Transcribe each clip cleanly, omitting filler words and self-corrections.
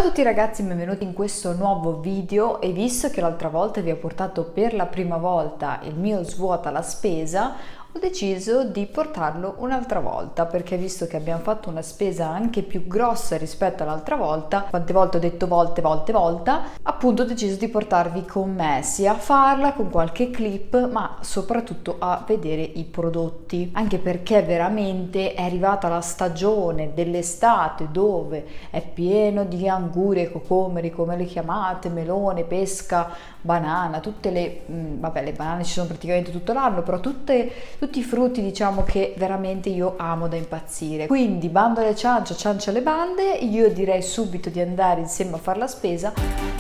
tutti ragazzi, benvenuti in questo nuovo video. E visto che l'altra volta vi ho portato per la prima volta il mio svuota la spesa, ho deciso di portarlo un'altra volta, perché visto che abbiamo fatto una spesa anche più grossa rispetto all'altra volta, quante volte ho detto volta, appunto ho deciso di portarvi con me, sia a farla con qualche clip, ma soprattutto a vedere i prodotti, anche perché veramente è arrivata la stagione dell'estate dove è pieno di angurie, cocomeri, come le chiamate, melone, pesca, banana, tutte le vabbè, le banane ci sono praticamente tutto l'anno, però tutti i frutti, diciamo, che veramente io amo da impazzire. Quindi bando alle ciance, ciance alle bande, io direi subito di andare insieme a fare la spesa.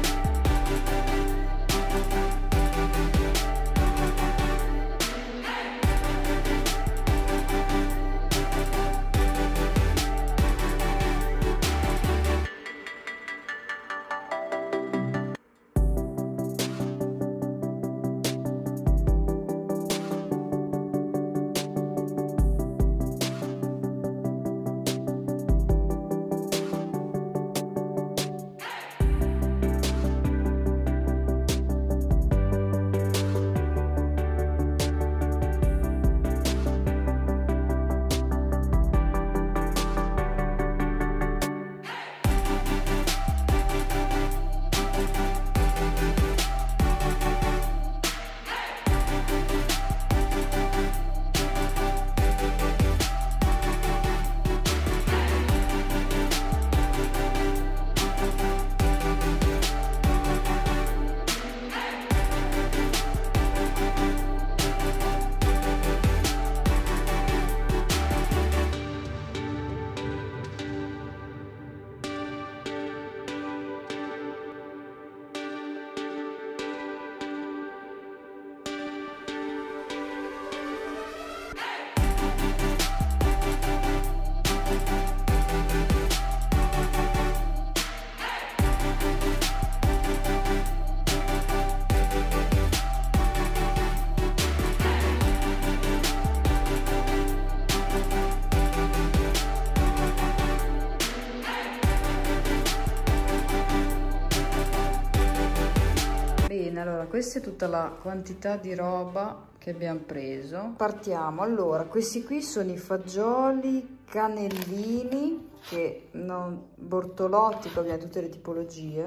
Allora, questa è tutta la quantità di roba che abbiamo preso. Partiamo. Allora, questi qui sono i fagioli cannellini, che non bortolotti, poi abbiamo tutte le tipologie,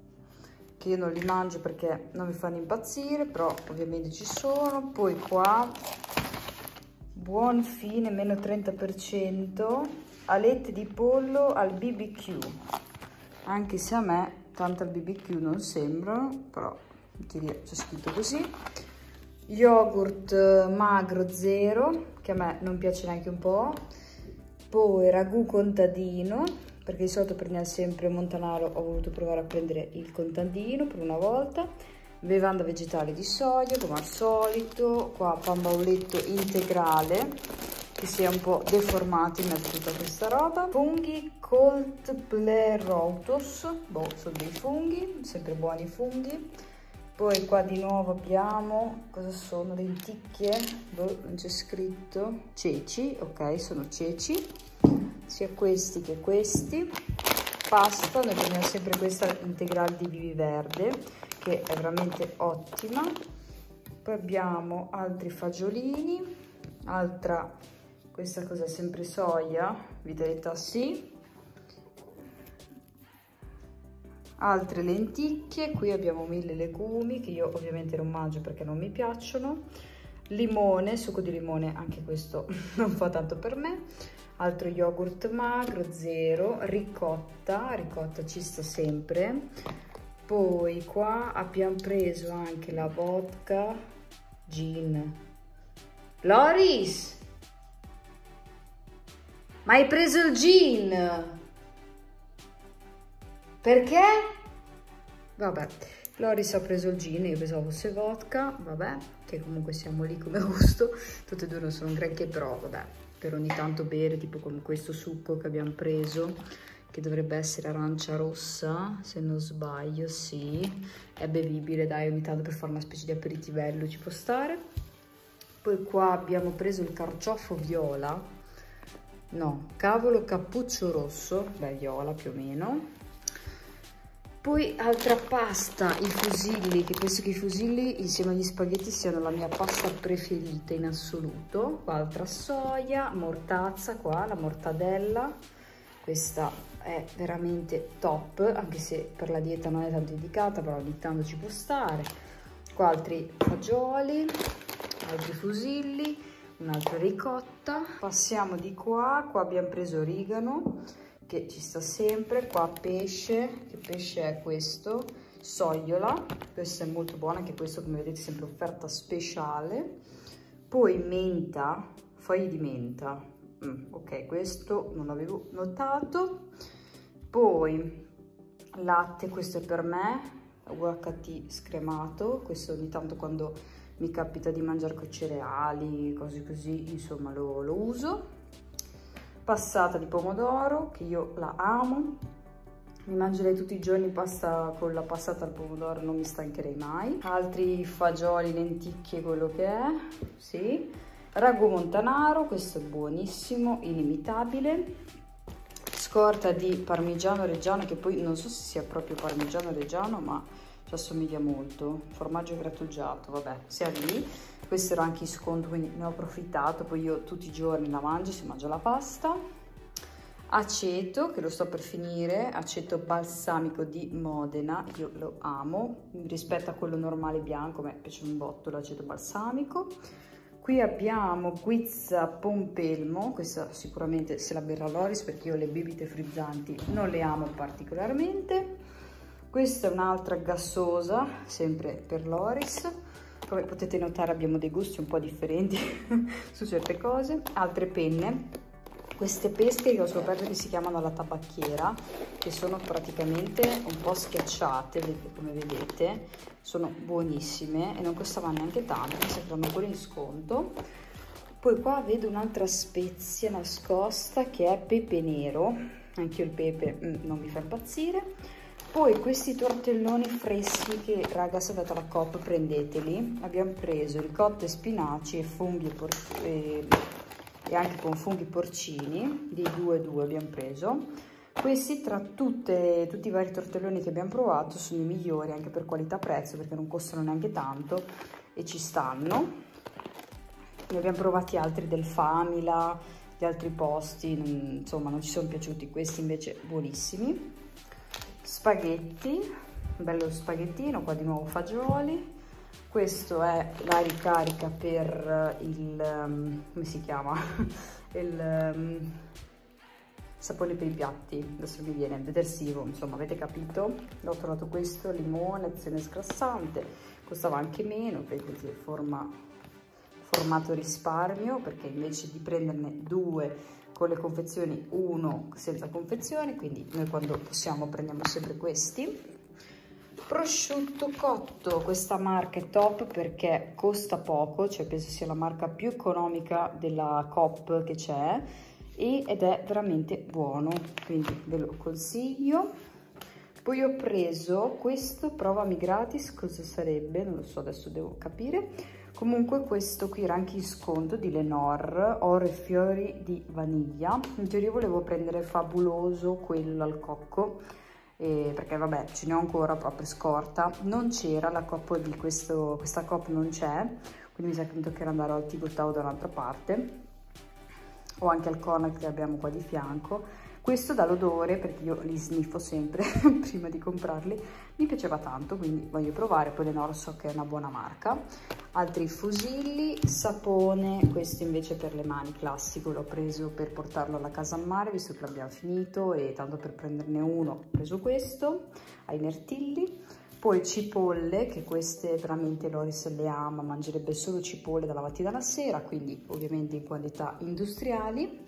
che io non li mangio perché non mi fanno impazzire, però ovviamente ci sono. Poi qua, buon fine, meno 30%, alette di pollo al BBQ, anche se a me tanto al BBQ non sembrano, però c'è scritto così. Yogurt magro 0, che a me non piace neanche un po'. Poi ragù contadino, perché di solito prendiamo sempre Montanaro, ho voluto provare a prendere il contadino per una volta. Bevanda vegetale di soia, come al solito. Qua pan bauletto integrale, che si è un po' deformato in mezzo a tutta questa roba. Funghi Cold Pleurotus, boh, sono dei funghi, sempre buoni i funghi. Poi qua di nuovo abbiamo, cosa sono? Lenticchie, boh, non c'è scritto. Ceci, ok, sono ceci, sia questi che questi. Pasta, noi prendiamo sempre questa integrale di Vivi Verde, che è veramente ottima. Poi abbiamo altri fagiolini, altra, questa cosa è sempre soia, vitalità sì. Altre lenticchie, qui abbiamo 1000 legumi che io ovviamente non mangio perché non mi piacciono. Limone, succo di limone, anche questo non fa tanto per me. Altro yogurt magro 0, ricotta ci sta sempre. Poi qua abbiamo preso anche la vodka gin. Loris, ma hai preso il gin? Perché? Vabbè, Loris ha preso il gin, io pensavo fosse vodka, vabbè, che comunque siamo lì come gusto, tutte e due non sono un granché, però vabbè, per ogni tanto bere, tipo come questo succo che abbiamo preso, che dovrebbe essere arancia rossa, se non sbaglio, sì, è bevibile, dai, ogni tanto per fare una specie di aperitivello ci può stare. Poi qua abbiamo preso il carciofo viola, no, cavolo cappuccio rosso, beh, viola più o meno. Poi altra pasta, i fusilli, che penso che i fusilli insieme agli spaghetti siano la mia pasta preferita in assoluto. Qua altra soia, mortazza, qua la mortadella, questa è veramente top, anche se per la dieta non è tanto indicata, però ogni tanto ci può stare. Qua altri fagioli, altri fusilli, un'altra ricotta. Passiamo di qua, qua abbiamo preso origano, che ci sta sempre. Qua pesce, che pesce è questo? Sogliola, questo è molto buono, anche questo come vedete sempre offerta speciale. Poi menta, foglie di menta, ok, questo non l'avevo notato. Poi latte, questo è per me, UHT scremato, questo ogni tanto quando mi capita di mangiare con cereali, cose così, insomma lo uso. Passata di pomodoro, che io la amo, mi mangerei tutti i giorni pasta con la passata al pomodoro, non mi stancherei mai. Altri fagioli, lenticchie, quello che è, sì. Ragù montanaro, questo è buonissimo, inimitabile. Scorta di parmigiano reggiano, che poi non so se sia proprio parmigiano reggiano, ma ci assomiglia molto. Formaggio grattugiato, vabbè, sia lì. Questo era anche in sconto, quindi ne ho approfittato. Poi io tutti i giorni la mangio, si mangia la pasta. Aceto, che lo sto per finire, aceto balsamico di Modena, io lo amo, rispetto a quello normale bianco, a me piace un botto l'aceto balsamico. Qui abbiamo guizza pompelmo, questa sicuramente se la berrà Loris, perché io le bibite frizzanti non le amo particolarmente. Questa è un'altra gassosa, sempre per Loris. Come potete notare abbiamo dei gusti un po' differenti su certe cose. Altre penne, queste pesche che ho scoperto che si chiamano alla tabacchiera, che sono praticamente un po' schiacciate, come vedete, sono buonissime e non costavano neanche tanto, mi sembrano pure in sconto. Poi qua vedo un'altra spezia nascosta che è pepe nero, anche io il pepe non mi fa impazzire. Poi questi tortelloni freschi che, raga, se andate alla Coop prendeteli. Abbiamo preso ricotta e spinaci e funghi e anche con funghi porcini, di 2 abbiamo preso. Questi tra tutti i vari tortelloni che abbiamo provato sono i migliori anche per qualità-prezzo, perché non costano neanche tanto e ci stanno. Ne abbiamo provati altri del Famila, di altri posti, insomma non ci sono piaciuti, questi invece buonissimi. Spaghetti, bello spaghettino, qua di nuovo fagioli. Questo è la ricarica per il, come si chiama? Il sapone per i piatti, adesso mi viene, detersivo, insomma avete capito. Ho trovato questo, limone, azione sgrassante, costava anche meno, vedete formato risparmio, perché invece di prenderne 2 con le confezioni, 1 senza confezione, quindi noi quando possiamo prendiamo sempre questi. Prosciutto cotto, questa marca è top perché costa poco, cioè penso sia la marca più economica della Coop che c'è ed è veramente buono, quindi ve lo consiglio. Poi ho preso questo, provami gratis, cosa sarebbe? Non lo so, adesso devo capire. Comunque questo qui era anche in sconto di Lenor, oro e fiori di vaniglia. In teoria volevo prendere Fabuloso, quello al cocco, perché vabbè ce ne ho ancora proprio scorta. Non c'era la Coop di questa Coop non c'è, quindi mi sa che mi toccherà andare al Tigotao da un'altra parte, o anche al Cornac che abbiamo qua di fianco. Questo dall'odore, perché io li sniffo sempre prima di comprarli, mi piaceva tanto, quindi voglio provare. Poi Lenor so che è una buona marca. Altri fusilli, sapone, questo invece per le mani, classico, l'ho preso per portarlo alla casa al mare, visto che l'abbiamo finito, e tanto per prenderne uno ho preso questo, ai mirtilli. Poi cipolle, che queste veramente Loris le ama, mangerebbe solo cipolle dalla mattina alla sera, quindi ovviamente in quantità industriali.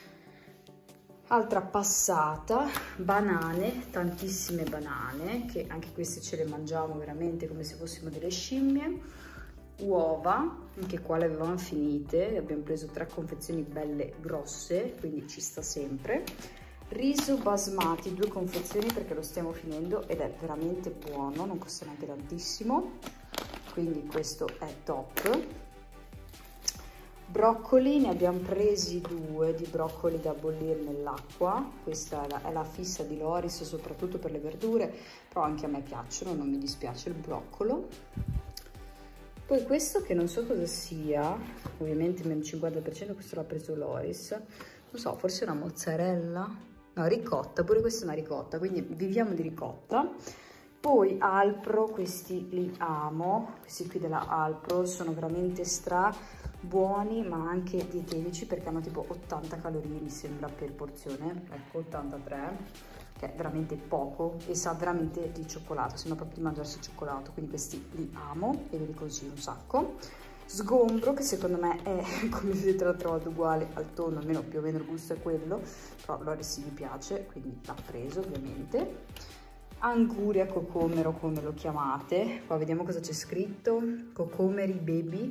Altra passata, banane, tantissime banane, che anche queste ce le mangiamo veramente come se fossimo delle scimmie. Uova, anche qua le avevamo finite, abbiamo preso 3 confezioni belle grosse, quindi ci sta sempre. Riso basmati, 2 confezioni perché lo stiamo finendo ed è veramente buono, non costa neanche tantissimo, quindi questo è top. Broccoli, ne abbiamo presi 2 di broccoli da bollire nell'acqua. Questa è la fissa di Loris, soprattutto per le verdure, però anche a me piacciono, non mi dispiace il broccolo. Poi questo che non so cosa sia, ovviamente meno 50%, questo l'ha preso Loris, non so, forse una mozzarella, no, ricotta, pure questa è una ricotta, quindi viviamo di ricotta. Poi Alpro, questi li amo, questi qui della Alpro sono veramente stra buoni ma anche dietetici perché hanno tipo 80 calorie mi sembra per porzione, ecco 83, che è veramente poco e sa veramente di cioccolato, sembra proprio di mangiarsi il cioccolato, quindi questi li amo e ve li consiglio un sacco. Sgombro, che secondo me è, come vedete, l'ho trovato uguale al tonno, almeno più o meno il gusto è quello, però Loris sì gli piace, quindi l'ha preso ovviamente. Anguria cocomero, come lo chiamate, qua vediamo cosa c'è scritto, cocomeri baby,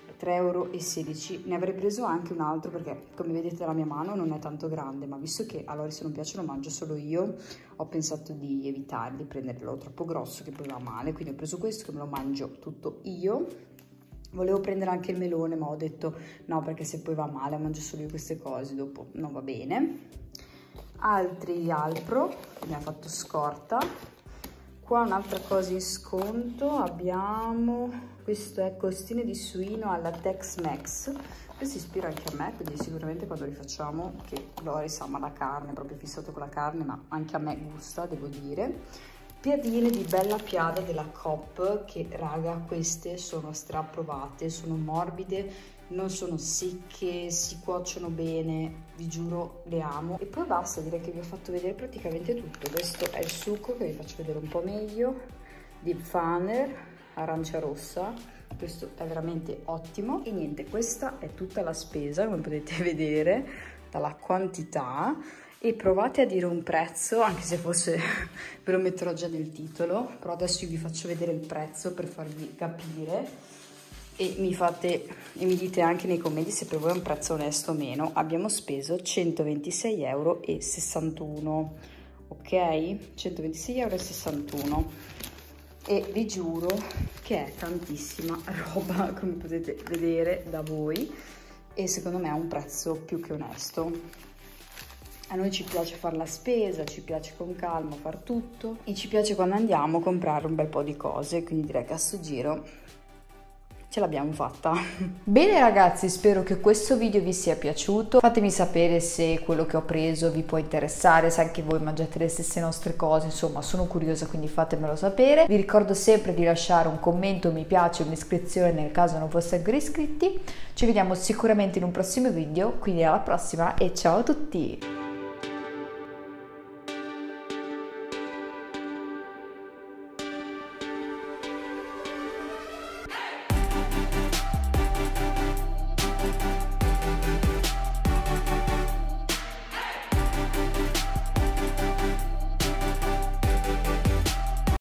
3,16 €. Ne avrei preso anche un altro perché, come vedete, la mia mano non è tanto grande, ma visto che a Loris non piacciono, mangio solo io, ho pensato di evitare di prenderlo troppo grosso che poi va male, quindi ho preso questo che me lo mangio tutto io. Volevo prendere anche il melone, ma ho detto no, perché se poi va male mangio solo io queste cose, dopo non va bene. Altri Alpro, che mi ha fatto scorta. Qua un'altra cosa in sconto, abbiamo, questo è costine di suino alla Tex-Mex, questo ispira anche a me, quindi sicuramente quando li facciamo, che Loris ama la carne, è proprio fissato con la carne, ma anche a me gusta, devo dire. Piadine di Bella Piada della Coop, che raga, queste sono straapprovate, sono morbide, non sono secche, si cuociono bene, vi giuro, le amo. E poi basta, direi che vi ho fatto vedere praticamente tutto. Questo è il succo che vi faccio vedere un po' meglio, Deep Funner, arancia rossa, questo è veramente ottimo. E niente, questa è tutta la spesa, come potete vedere dalla quantità. E provate a dire un prezzo, anche se fosse ve lo metterò già nel titolo, però adesso io vi faccio vedere il prezzo per farvi capire e mi dite anche nei commenti se per voi è un prezzo onesto o meno. Abbiamo speso 126,61 €, ok? 126,61 € e vi giuro che è tantissima roba, come potete vedere da voi, e secondo me è un prezzo più che onesto. A noi ci piace fare la spesa, ci piace con calma far tutto e ci piace quando andiamo a comprare un bel po' di cose, quindi direi che a sto giro ce l'abbiamo fatta. Bene ragazzi, spero che questo video vi sia piaciuto, fatemi sapere se quello che ho preso vi può interessare, se anche voi mangiate le stesse nostre cose, insomma sono curiosa, quindi fatemelo sapere. Vi ricordo sempre di lasciare un commento, un mi piace, un'iscrizione nel caso non foste ancora iscritti. Ci vediamo sicuramente in un prossimo video, quindi alla prossima e ciao a tutti!